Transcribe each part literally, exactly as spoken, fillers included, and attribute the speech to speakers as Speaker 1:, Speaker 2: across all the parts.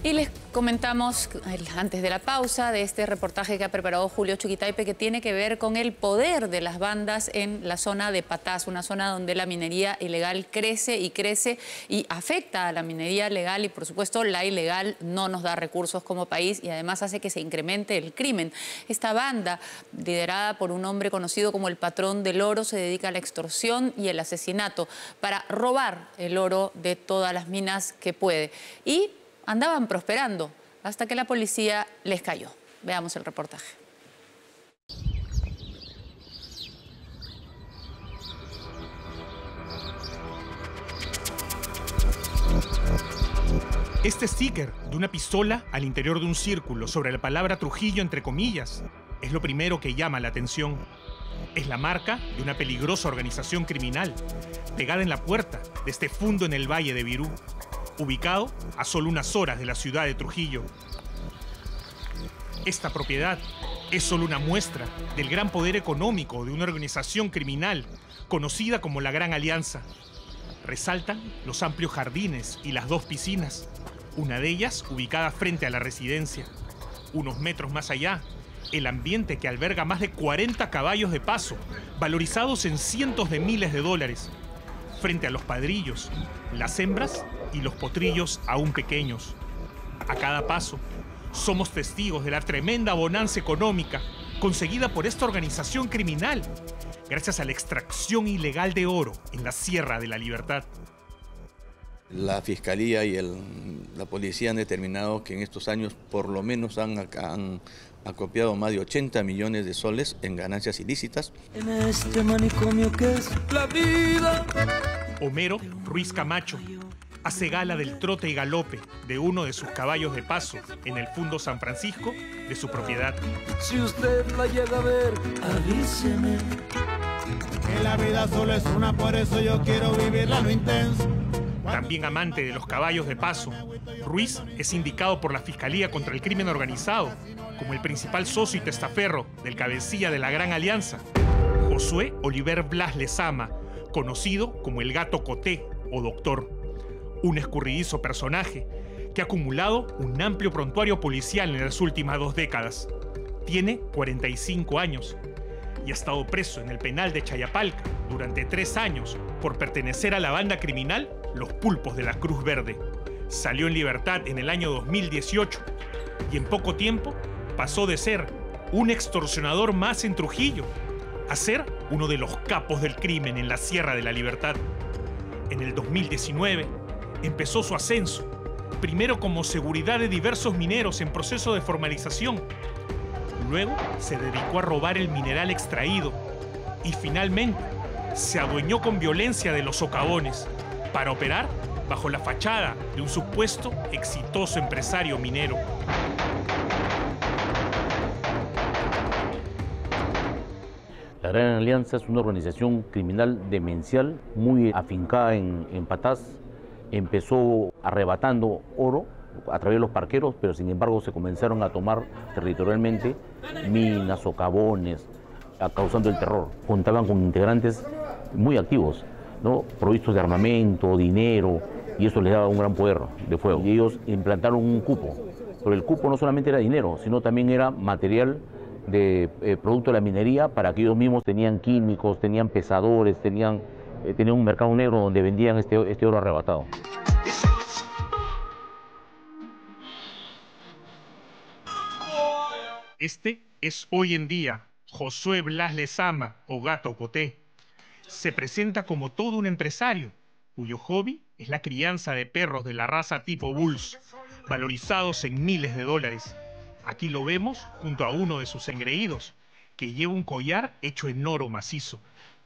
Speaker 1: Y les comentamos antes de la pausa de este reportaje que ha preparado Julio Chuquitaipe, que tiene que ver con el poder de las bandas en la zona de Patás, una zona donde la minería ilegal crece y crece y afecta a la minería legal, y por supuesto la ilegal no nos da recursos como país y además hace que se incremente el crimen. Esta banda, liderada por un hombre conocido como el Patrón del Oro, se dedica a la extorsión y el asesinato para robar el oro de todas las minas que puede. Y andaban prosperando hasta que la policía les cayó. Veamos el reportaje.
Speaker 2: Este sticker de una pistola al interior de un círculo sobre la palabra Trujillo entre comillas es lo primero que llama la atención. Es la marca de una peligrosa organización criminal pegada en la puerta de este fundo en el Valle de Virú, ubicado a solo unas horas de la ciudad de Trujillo. Esta propiedad es solo una muestra del gran poder económico de una organización criminal conocida como la Gran Alianza. Resaltan los amplios jardines y las dos piscinas, una de ellas ubicada frente a la residencia. Unos metros más allá, el ambiente que alberga más de cuarenta caballos de paso, valorizados en cientos de miles de dólares. Frente a los padrillos, las hembras y los potrillos aún pequeños. A cada paso, somos testigos de la tremenda bonanza económica conseguida por esta organización criminal, gracias a la extracción ilegal de oro en la Sierra de la Libertad.
Speaker 3: La Fiscalía y el, la Policía han determinado que en estos años por lo menos han, han acopiado más de ochenta millones de soles en ganancias ilícitas.
Speaker 4: En este manicomio que es la vida.
Speaker 2: Homero Ruiz Camacho hace gala del trote y galope de uno de sus caballos de paso en el Fundo San Francisco de su propiedad.
Speaker 4: Si usted la llega a ver, avíseme.
Speaker 5: Que la vida solo es una, por eso yo quiero vivirla lo intenso.
Speaker 2: También amante de los caballos de paso, Ruiz es indicado por la Fiscalía contra el Crimen Organizado como el principal socio y testaferro del cabecilla de la Gran Alianza, Josué Oliver Blas Lezama, conocido como el Gato Coté o Doctor, un escurridizo personaje que ha acumulado un amplio prontuario policial en las últimas dos décadas. Tiene cuarenta y cinco años y ha estado preso en el penal de Chayapalca durante tres años por pertenecer a la banda criminal Los Pulpos de la Cruz Verde. Salió en libertad en el año dos mil dieciocho y en poco tiempo pasó de ser un extorsionador más en Trujillo a ser uno de los capos del crimen en la Sierra de la Libertad. En el dos mil diecinueve empezó su ascenso, primero como seguridad de diversos mineros en proceso de formalización. Luego se dedicó a robar el mineral extraído y finalmente se adueñó con violencia de los socavones para operar bajo la fachada de un supuesto exitoso empresario minero.
Speaker 6: La Gran Alianza es una organización criminal demencial muy afincada en, en Patás. Empezó arrebatando oro a través de los parqueros, pero sin embargo se comenzaron a tomar territorialmente minas, socavones, causando el terror. Contaban con integrantes muy activos, ¿no? Provistos de armamento, dinero, y eso les daba un gran poder de fuego. Y ellos implantaron un cupo, pero el cupo no solamente era dinero, sino también era material de eh, producto de la minería, para que ellos mismos tenían químicos, tenían pesadores, tenían, eh, tenían un mercado negro donde vendían este, este oro arrebatado.
Speaker 2: Este es hoy en día Josué Blas Lezama o Gato Coté. Se presenta como todo un empresario, cuyo hobby es la crianza de perros de la raza tipo Bulls, valorizados en miles de dólares. Aquí lo vemos junto a uno de sus engreídos, que lleva un collar hecho en oro macizo.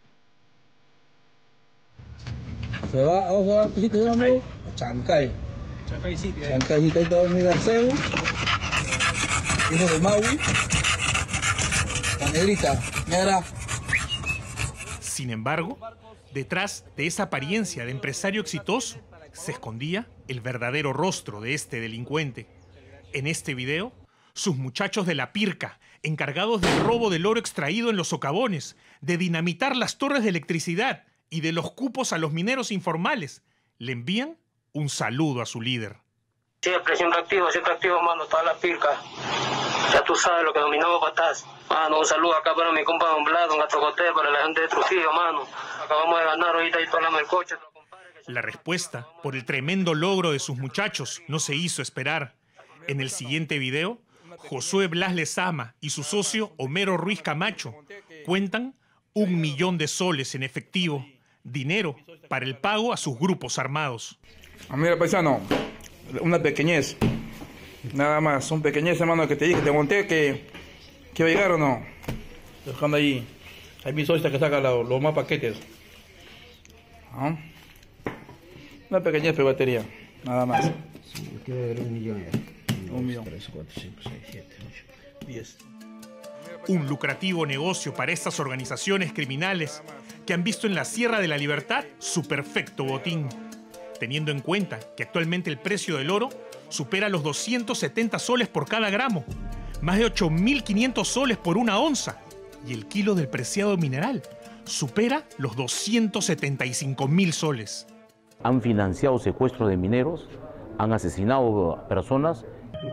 Speaker 7: Se va, vamos a ver, ¿qué llamo? Chancay. Chancay sí, Chancay sí, todo mi Garceu. Hijo de Maui. La negrita, negra.
Speaker 2: Sin embargo, detrás de esa apariencia de empresario exitoso, se escondía el verdadero rostro de este delincuente. En este video, sus muchachos de la Pirca, encargados del robo del oro extraído en los socavones, de dinamitar las torres de electricidad y de los cupos a los mineros informales, le envían un saludo a su líder.
Speaker 8: Siempre, siempre activo, siempre activo, mano, toda la pirca. Ya tú sabes lo que dominamos patas. Mano, un saludo acá para mi compa Don Blas, Don Gato Coté, para la gente de Trujillo, mano. Acabamos de ganar ahorita y todo el coche.
Speaker 2: La respuesta por el tremendo logro de sus muchachos no se hizo esperar. En el siguiente video, Josué Blas Lezama y su socio Homero Ruiz Camacho cuentan un millón de soles en efectivo, dinero para el pago a sus grupos armados.
Speaker 7: Mira, paisano, una pequeñez, nada más, un pequeñez, hermano, que te dije, te monté que, que va a llegar o no. Dejando ahí, hay mi socia que saca los, los más paquetes. ¿Ah? Una pequeñez de batería, nada más.
Speaker 9: Sí, quiero ver un millón.
Speaker 7: Un millón.
Speaker 9: tres, cuatro, cinco, seis, siete, ocho,
Speaker 7: diez.
Speaker 2: Un lucrativo negocio para estas organizaciones criminales que han visto en la Sierra de la Libertad su perfecto botín, teniendo en cuenta que actualmente el precio del oro supera los doscientos setenta soles por cada gramo, más de ocho mil quinientos soles por una onza, y el kilo del preciado mineral supera los doscientos setenta y cinco mil soles.
Speaker 6: Han financiado secuestros de mineros, han asesinado a personas.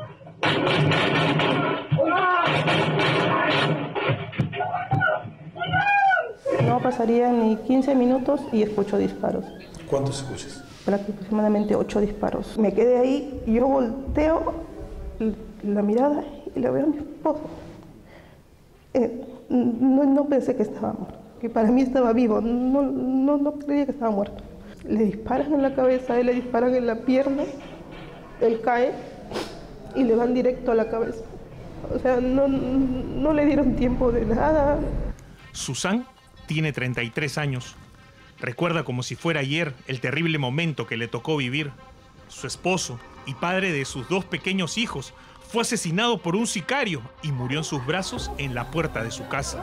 Speaker 10: No pasarían ni quince minutos y escucho disparos.
Speaker 11: ¿Cuántos escuchas?
Speaker 10: Aproximadamente ocho disparos. Me quedé ahí, yo volteo la mirada y le veo a mi esposo. Eh, no, no pensé que estaba muerto, que para mí estaba vivo, no, no, no creía que estaba muerto. Le disparan en la cabeza, a él le disparan en la pierna, él cae y le van directo a la cabeza. O sea, no, no le dieron tiempo de nada.
Speaker 2: Susan tiene treinta y tres años. Recuerda como si fuera ayer el terrible momento que le tocó vivir. Su esposo y padre de sus dos pequeños hijos fue asesinado por un sicario y murió en sus brazos en la puerta de su casa.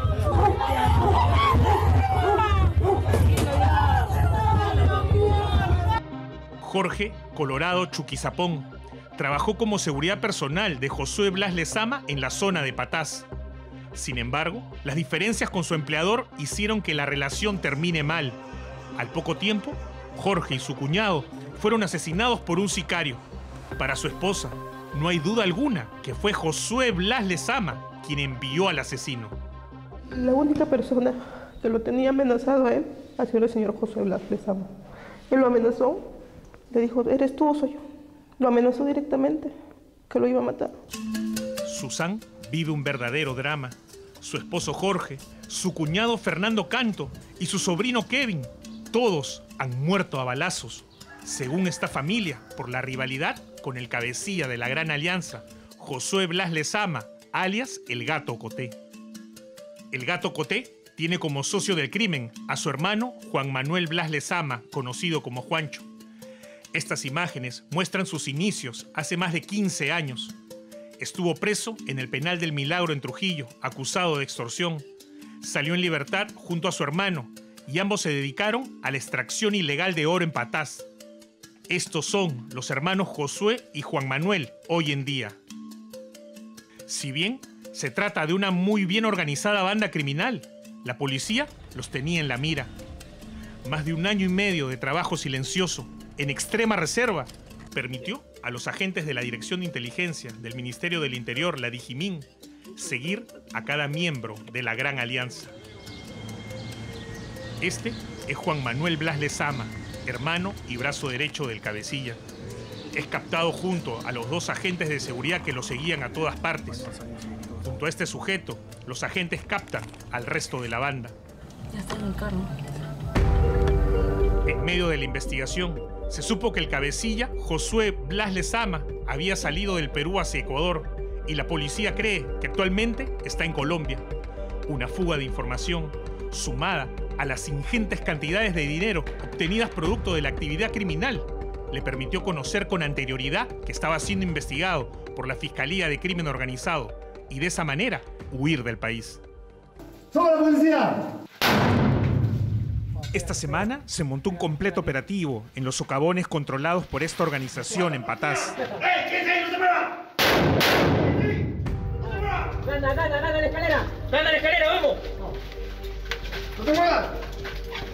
Speaker 2: Jorge Colorado Chuquizapón trabajó como seguridad personal de Josué Blas Lezama en la zona de Patás. Sin embargo, las diferencias con su empleador hicieron que la relación termine mal. Al poco tiempo, Jorge y su cuñado fueron asesinados por un sicario. Para su esposa, no hay duda alguna que fue Josué Blas Lezama quien envió al asesino.
Speaker 10: La única persona que lo tenía amenazado a él ha sido el señor Josué Blas Lezama. Él lo amenazó, le dijo, ¿eres tú o soy yo? Lo amenazó directamente, que lo iba a matar.
Speaker 2: Susan vive un verdadero drama. Su esposo Jorge, su cuñado Fernando Canto y su sobrino Kevin, todos han muerto a balazos. Según esta familia, por la rivalidad con el cabecilla de la Gran Alianza, Josué Blas Lezama, alias El Gato Coté. El Gato Coté tiene como socio del crimen a su hermano Juan Manuel Blas Lezama, conocido como Juancho. Estas imágenes muestran sus inicios hace más de quince años. Estuvo preso en el penal del Milagro en Trujillo, acusado de extorsión. Salió en libertad junto a su hermano y ambos se dedicaron a la extracción ilegal de oro en Patás. Estos son los hermanos Josué y Juan Manuel hoy en día. Si bien se trata de una muy bien organizada banda criminal, la policía los tenía en la mira. Más de un año y medio de trabajo silencioso, en extrema reserva, permitió a los agentes de la Dirección de Inteligencia del Ministerio del Interior, la Dijimín, seguir a cada miembro de la Gran Alianza. Este es Juan Manuel Blas Lezama, hermano y brazo derecho del cabecilla. Es captado junto a los dos agentes de seguridad que lo seguían a todas partes. Junto a este sujeto, los agentes captan al resto de la banda.
Speaker 12: Ya está en el carro.
Speaker 2: En medio de la investigación, se supo que el cabecilla, Josué Blas Lezama, había salido del Perú hacia Ecuador y la policía cree que actualmente está en Colombia. Una fuga de información, sumada a las ingentes cantidades de dinero obtenidas producto de la actividad criminal, le permitió conocer con anterioridad que estaba siendo investigado por la Fiscalía de Crimen Organizado y de esa manera huir del país.
Speaker 5: ¡Somos la policía!
Speaker 2: Esta semana se montó un completo operativo en los socavones controlados por esta organización en Patás.
Speaker 5: ¡Eh! ¿Quién se no se mueva!
Speaker 8: ¡Anda, anda, anda la escalera! ¡Anda la escalera, vamos!
Speaker 5: ¡No se mueva!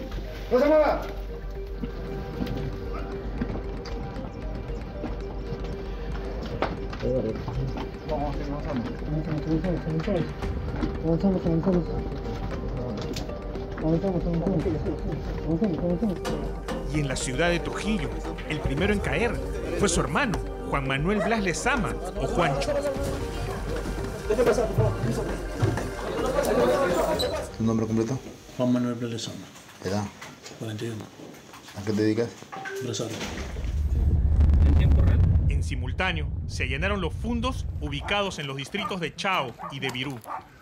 Speaker 5: ¡No se mueva!
Speaker 2: Y en la ciudad de Trujillo, el primero en caer fue su hermano, Juan Manuel Blas Lezama, o Juancho.
Speaker 11: ¿Tu nombre completo?
Speaker 12: Juan Manuel Blas Lezama.
Speaker 11: ¿Edad?
Speaker 12: cuarenta y uno.
Speaker 11: ¿A qué te dedicas?
Speaker 12: Empresario.
Speaker 2: En simultáneo, se allanaron los fundos ubicados en los distritos de Chao y de Virú.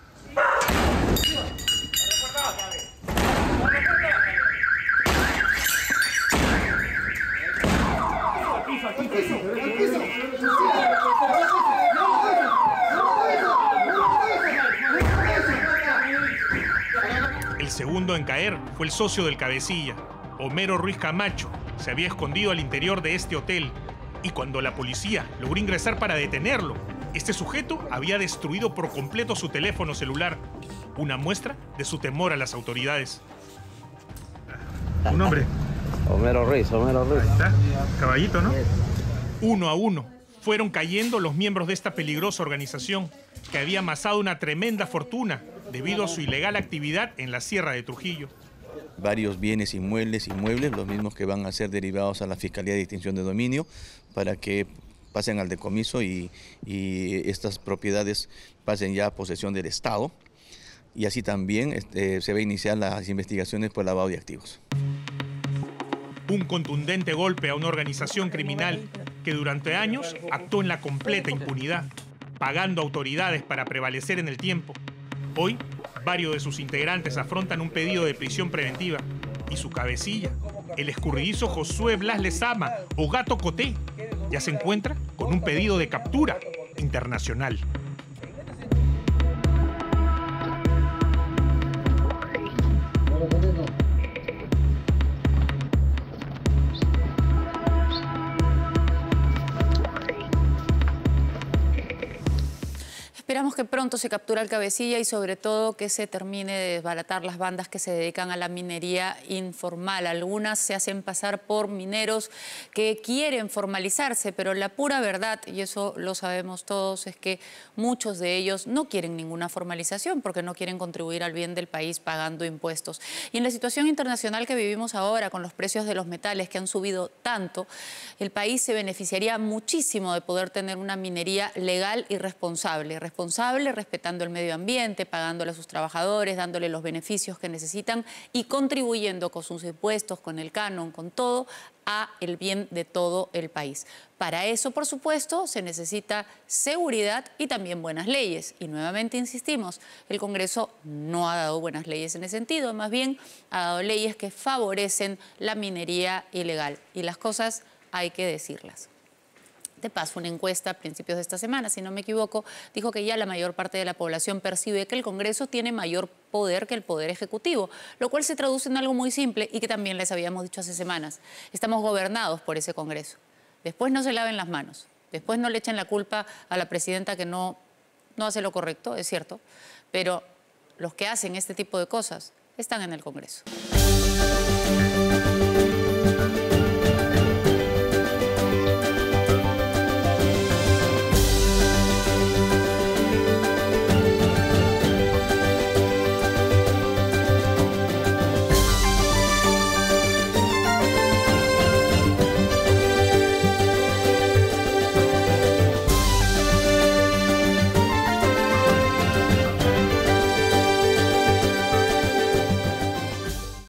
Speaker 2: El segundo en caer fue el socio del cabecilla, Homero Ruiz Camacho. Se había escondido al interior de este hotel y cuando la policía logró ingresar para detenerlo, este sujeto había destruido por completo su teléfono celular, una muestra de su temor a las autoridades. ¿Tu nombre?
Speaker 13: Homero Ruiz, Homero Ruiz.
Speaker 2: Ahí está, caballito, ¿no? Uno a uno fueron cayendo los miembros de esta peligrosa organización que había amasado una tremenda fortuna debido a su ilegal actividad en la Sierra de Trujillo.
Speaker 3: Varios bienes inmuebles, inmuebles, los mismos que van a ser derivados a la Fiscalía de Extinción de Dominio para que pasen al decomiso y, y estas propiedades pasen ya a posesión del Estado. Y así también este, se va a iniciar las investigaciones por lavado de activos.
Speaker 2: Un contundente golpe a una organización criminal que durante años actuó en la completa impunidad, pagando autoridades para prevalecer en el tiempo. Hoy, varios de sus integrantes afrontan un pedido de prisión preventiva y su cabecilla, el escurridizo Josué Blas Lezama, o Gato Coté, ya se encuentra con un pedido de captura internacional.
Speaker 1: Esperamos que pronto se capture al cabecilla y sobre todo que se termine de desbaratar las bandas que se dedican a la minería informal. Algunas se hacen pasar por mineros que quieren formalizarse, pero la pura verdad, y eso lo sabemos todos, es que muchos de ellos no quieren ninguna formalización porque no quieren contribuir al bien del país pagando impuestos. Y en la situación internacional que vivimos ahora, con los precios de los metales que han subido tanto, el país se beneficiaría muchísimo de poder tener una minería legal y responsable. responsable, respetando el medio ambiente, pagándole a sus trabajadores, dándole los beneficios que necesitan y contribuyendo con sus impuestos, con el canon, con todo, a el bien de todo el país. Para eso, por supuesto, se necesita seguridad y también buenas leyes. Y nuevamente insistimos, el Congreso no ha dado buenas leyes en ese sentido, más bien ha dado leyes que favorecen la minería ilegal. Y las cosas hay que decirlas. De paso, una encuesta a principios de esta semana, si no me equivoco, dijo que ya la mayor parte de la población percibe que el Congreso tiene mayor poder que el Poder Ejecutivo, lo cual se traduce en algo muy simple y que también les habíamos dicho hace semanas. Estamos gobernados por ese Congreso. Después no se laven las manos, después no le echen la culpa a la presidenta que no, no hace lo correcto, es cierto, pero los que hacen este tipo de cosas están en el Congreso.